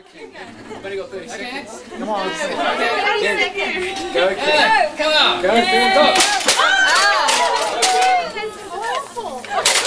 Okay. I've only got 30 seconds. Come on. Okay. 30 seconds. Go, Kim. Come on. Go, Kim. Go. That's awful.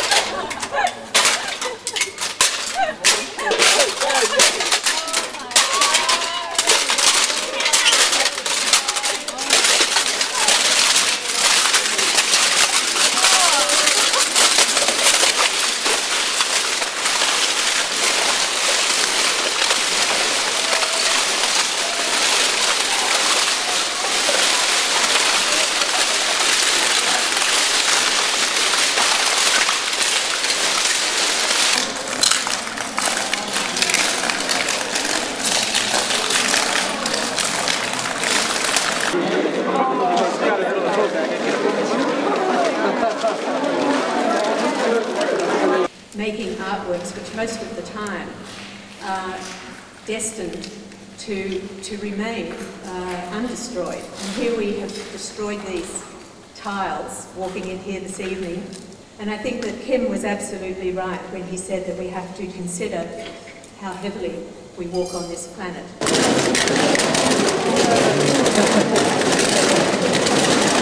Making artworks which most of the time are destined to remain undestroyed. And here we have destroyed these tiles walking in here this evening. And I think that Kim was absolutely right when he said that we have to consider how heavily we walk on this planet.